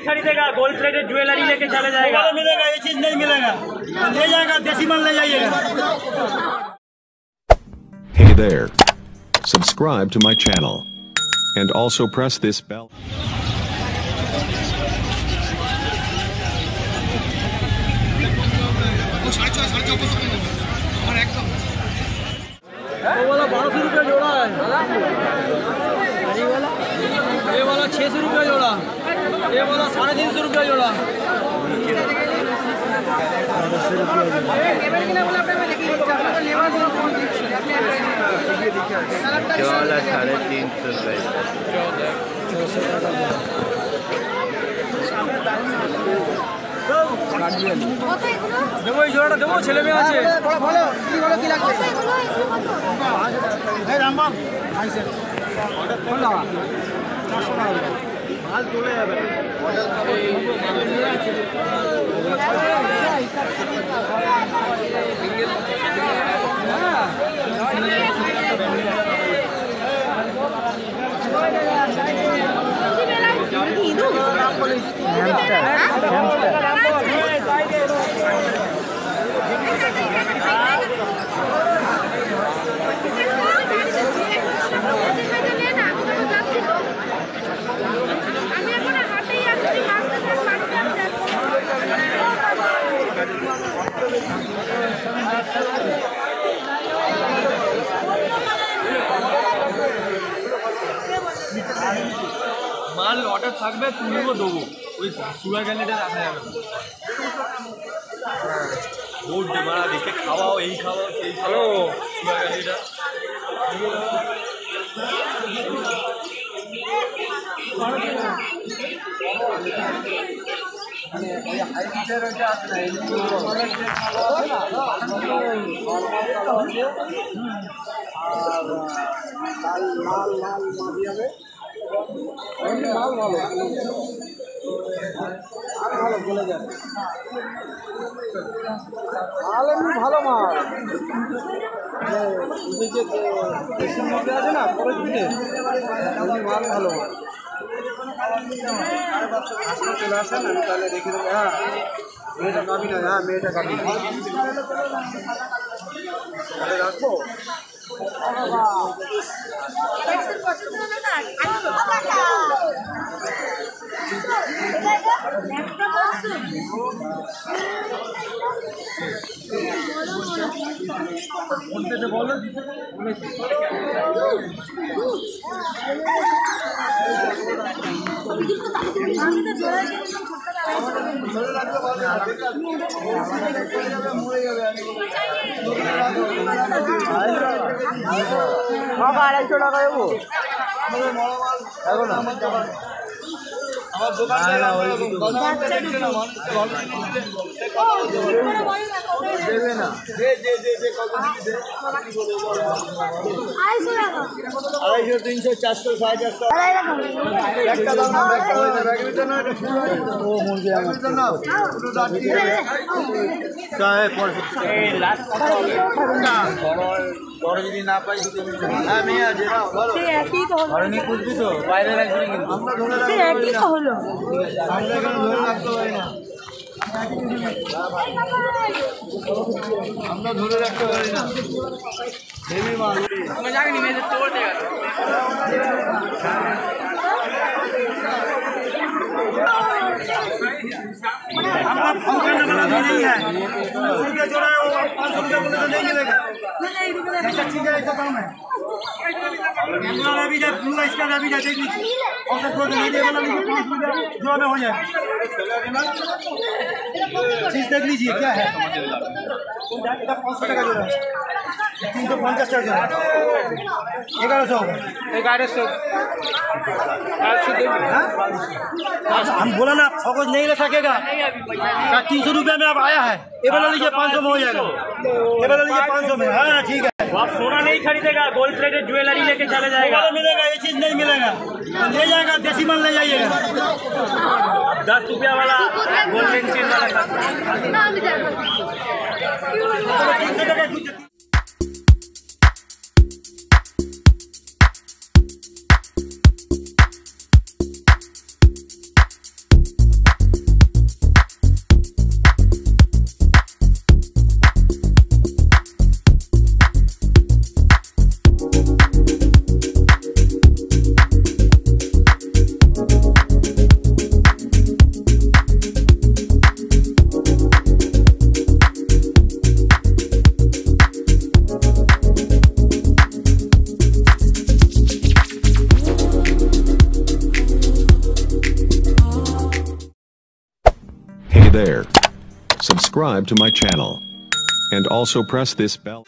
खरीदेगा, gold plated jewellery लेके चले जाएगा। मिलेगा, ये चीज नहीं मिलेगा, ले जाएगा, देसी माल ले जाइएगा। Hey there. Subscribe to my channel. And also press this bell. वो वाला 1200 रुपया जोड़ा है, ये वाला 600 रुपया जोड़ा, ये वाला 350 रुपया जोड़ा। वाला 350 रुपये। দেবো এই জোড়াটা দেবো, ছেলে মেয়ে আছে। মাল অর্ডার থাকবে, তুমিও দেবো, ওই সুগার ক্যান্ডিটা রাখা যাবে। বোর্ড মারা দেখে খাওয়াও, এই খাওয়াও, সেই খাওয়াও, সুগার ক্যান্ডিটা। মাল এমনি ভালো মাল, দেশের মধ্যে আছে না, পরে দিতে মাল ভালো মাল। চলে আসেন, আমি তাহলে দেখে দেবো। হ্যাঁ, মেয়েটা কাবি না, হ্যাঁ মেয়েটা কাবি রাখবো। বলো আড়াইশো টাকা দেবো এখন আমার দোকান দেবে না, 250, 300, 400, 450 একটা দাম না। বড় যদি না পাই, হ্যাঁ মেয়ে আছে না, ঘরে নিয়ে খুঁজবি তো, বাইরে রাখবি কিন্তু আমরা ধরে রাখতে পারি না, আমরা ধরে রাখতে পারি না। হেভি মাল জানি মেয়েদের তোর দেখা नहीं है, जोड़ा 500 रुपया बोले तो नहीं मिलेगा। ऐसा चीज है, ऐसा काम है। भी जाए, ब्लू इसका भी जाए, देख लीजिए, और सब नहीं दे वाला जो में हो जाए, चीज देख लीजिए क्या है। 500 टका जोड़ा, 350 টাকা जोड़ा, 1100 हम बोला ना, फोकस नहीं ले सकेगा। 300 रुपये में अब आया है, ये वाला लीजिए 500 में हो जाएगा, ये वाला लीजिए 500 में। हाँ ठीक है, आप सोना नहीं खरीदेगा, गोल्ड प्लेटेड ज्वेलरी लेके चले जाएगा। मिलेगा, ये चीज नहीं मिलेगा, ले जाएगा, देसी माल ले जाइएगा। 10 रुपया वाला गोल्डन चेन वाला subscribe to my channel. And also press this bell.